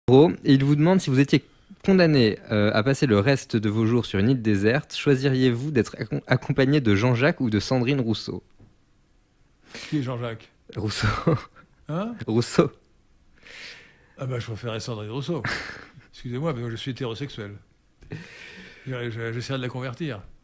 Et il vous demande si vous étiez condamné à passer le reste de vos jours sur une île déserte, choisiriez-vous d'être accompagné de Jean-Jacques ou de Sandrine Rousseau? Qui est Jean-Jacques? Rousseau. Hein? Rousseau. Ah bah je préférais Sandrine Rousseau. Excusez-moi, mais moi je suis hétérosexuel. J'essaierai de la convertir.